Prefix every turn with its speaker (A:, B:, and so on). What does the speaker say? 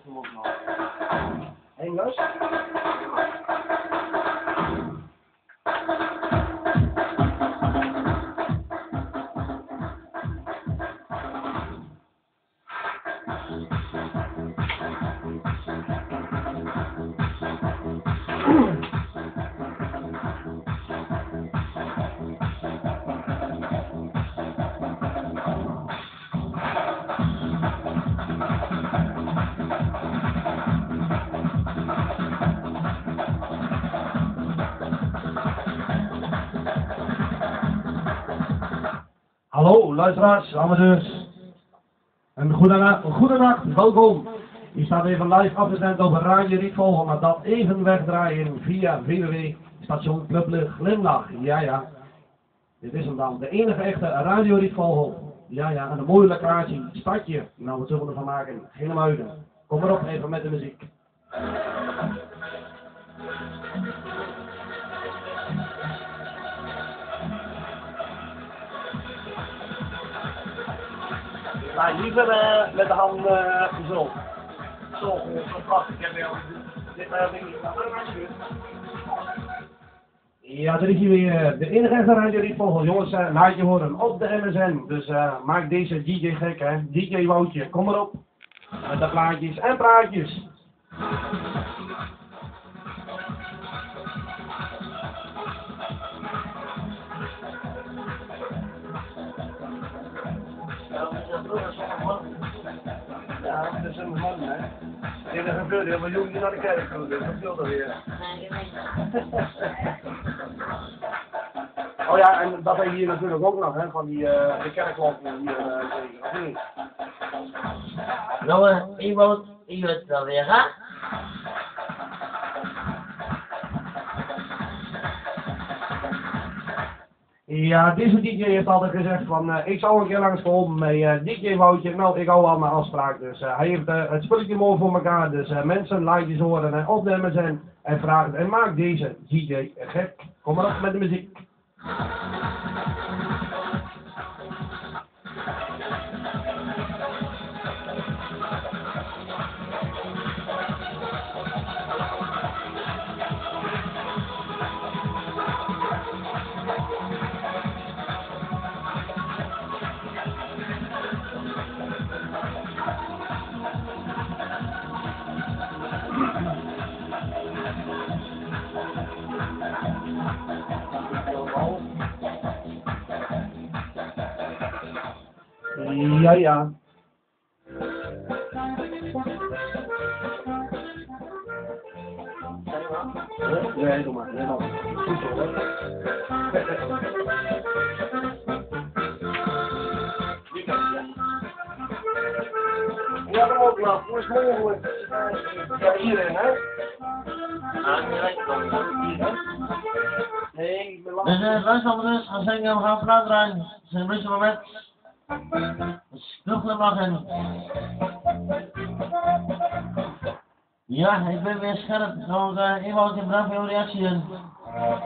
A: Engels? Hallo luisteraars, amateurs. Een goedenacht, welkom. U staat even live afgestemd op Radio Rietvogel, maar dat even wegdraaien via www.station Club Glimlach. Ja. Dit is hem dan, de enige echte Radio Rietvogel. Ja, en een mooie locatie, stadje. Nou, wat zullen we ervan maken? Geen muiden. Kom maar op, even met de muziek. Nou, liever met de hand zo. Zo vast. Ik heb dit ding niet. Ja, daar is hij weer. De enige echte Radio Rietvogel. Jongens, laat je horen op de MSN. Dus maak deze DJ gek, hè. DJ Woutje, kom maar op. Met de plaatjes en praatjes. Ja, dat is een man, hè. En dat gebeurt heel veel jongens die naar de kerk toe, dus dat speelt er weer. Oh ja, en dat heb je hier natuurlijk ook nog, hè, van die de kerkklokken hier tegen, of niet?
B: Nou, iemand het wel weer, hè?
A: Ja, deze DJ heeft altijd gezegd van, ik zou een keer langskomen met DJ Woutje. Nou, ik hou al mijn afspraak, dus hij heeft het spulletje mooi voor elkaar. Dus mensen, laat je eens horen en op de MSN en vraag en maak deze DJ gek. Kom maar op met de muziek. Ja. Nee, doe maar. Nee, goed zo, hoor. Ja, dat ook nog. Hoe is het mogelijk? Ja, hierin, hè? Nee, ik ben lang.
B: Dus luister, gaan zingen, we gaan vanuit rijden. Het is een rustig moment. Club Glimlach en... Ja, ik ben weer scherp. Nou, iemand bedankt voor uw reactie.